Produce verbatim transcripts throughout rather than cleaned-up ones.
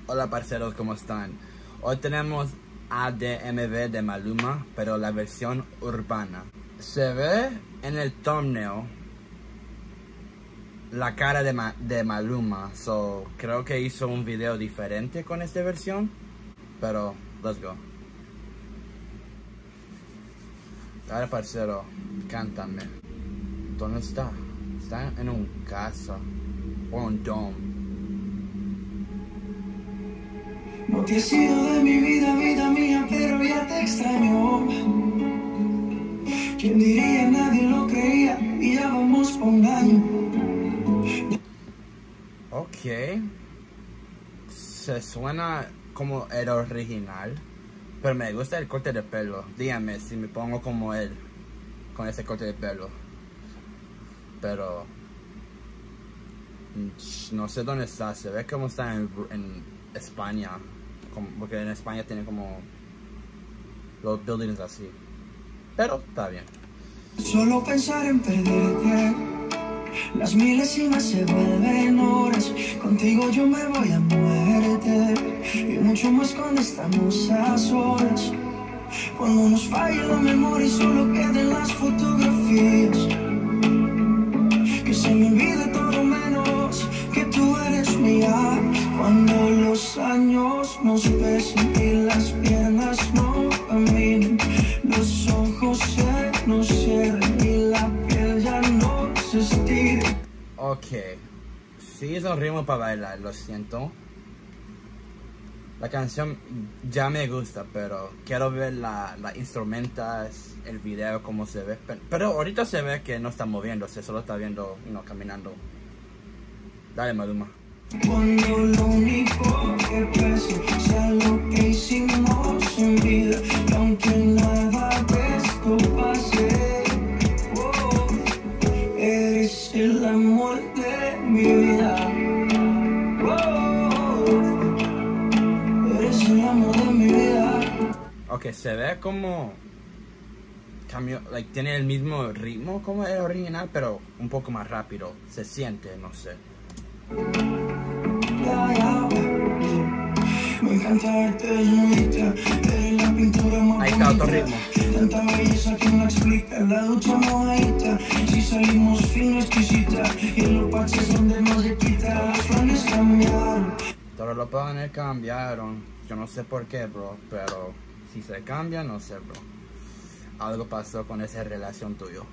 Hola parceros, ¿cómo están? Hoy tenemos A D M V de Maluma, pero la versión urbana. Se ve en el thumbnail la cara de, Ma de Maluma, so creo que hizo un video diferente con esta versión, pero let's go. Ahora parcero, cántame. ¿Dónde está? Está en un casa o un dome. No te he sido de mi vida, vida mía, pero ya te extraño. ¿Quién diría? Nadie lo creía y ya vamos por un año. Ok. Se suena como el original, pero me gusta el corte de pelo. Dígame si me pongo como él, con ese corte de pelo. Pero no sé dónde está, se ve como está en, en España, como, porque en España tiene como los buildings así, pero está bien. Solo pensar en perderte, las milésimas se vuelven horas. Contigo yo me voy a muerte, y mucho más cuando estamos a solas. Cuando nos falle la memoria y solo queden las fotografías, que se me olvide todo menos que tú eres mía. Cuando los años nos pesen y las piernas no caminen, los ojos se nos cierren y la piel ya no se estire. Ok, sí es un ritmo para bailar, lo siento. La canción ya me gusta, pero quiero ver la, la instrumentas, el video, cómo se ve. Pero, pero ahorita se ve que no está moviéndose, solo está viendo, no, caminando. Dale, Maluma. Cuando lo único que pese sea lo que hicimos en vida, y aunque nada de esto pase, oh, eres el amor de mi vida. El amor de mi vida. Ok, se ve como cambio, like, tiene el mismo ritmo como el original, pero un poco más rápido. Se siente, no sé. Yeah, yeah. Me encanta verte desnudita, eres la pintura más ahí está otro ritmo. Tanta belleza que no explica, la ducha mojadita, si salimos fino exquisita, y en los parches donde no se quita, los planes cambiaron. Todos los planes cambiaron. Yo no sé por qué, bro, pero si se cambia, no sé, bro. Algo pasó con esa relación tuyo.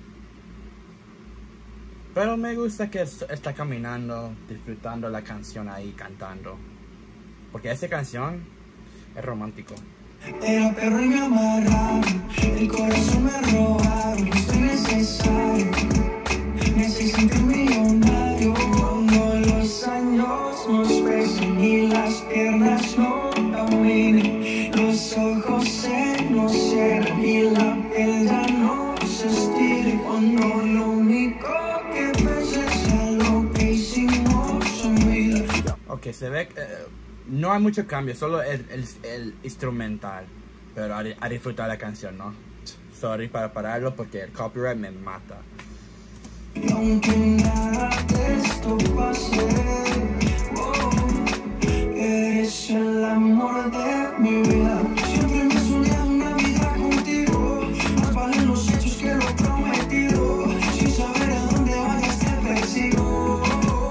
Pero me gusta que está caminando, disfrutando la canción ahí, cantando. Porque esa canción es romántico. Era perro y me amarraron, el corazón me robaron, estoy necesario, necesito un millonario. Cuando los años nos pesen y las piernas no caminen, los ojos se nos cierran y la piel ya no se estire. Cuando lo único que pese sea lo que hicimos en vida. Ok, se ve que eh, no hay mucho cambio, solo el, el, el instrumental. Pero a, a disfrutar la canción, ¿no? Sorry para pararlo porque el copyright me mata. Y aunque nada de esto pase, oh, eres el amor de mi vida. Siempre me he soñado una vida contigo, más valen los hechos que lo prometido. Sin saber a dónde vayas te persigo.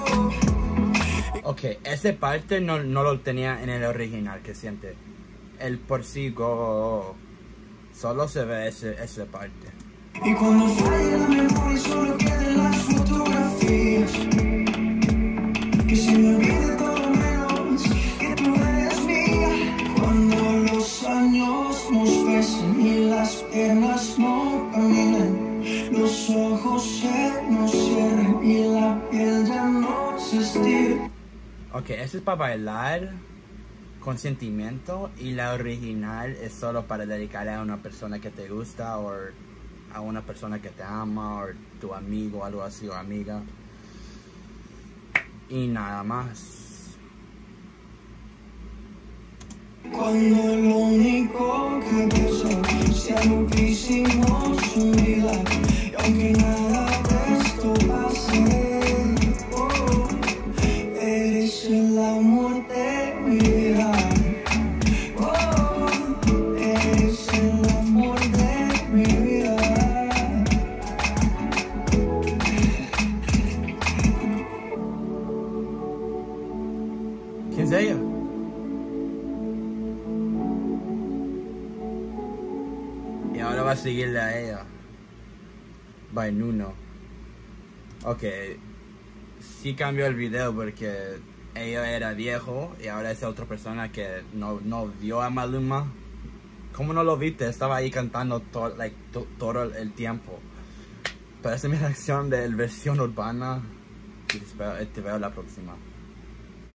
Ok, esa parte no, no lo tenía en el original, que siente. El por sí go, solo se ve ese, esa parte. Y cuando falle la memoria solo queden las fotografías, que se me olvide todo menos que tú eres mía. Cuando los años nos pesen y las piernas no caminen, los ojos se nos cierren y la piel ya no se estire. Ok, eso es para bailar con sentimiento y la original es solo para dedicarle a una persona que te gusta o a una persona que te ama o tu amigo o algo así o amiga y nada más. Cuando lo único que pesa sea lo que hicimos en vida, y aunque nada de esto pase, oh, eres el amor de mi vida. a seguirle a ella. By Nuno. Ok. Sí cambió el video porque ella era viejo y ahora es otra persona que no, no vio a Maluma. ¿Cómo no lo viste? Estaba ahí cantando to, like, to, todo el tiempo. Pero esa es mi reacción de la versión urbana. Y te, espero, te veo la próxima.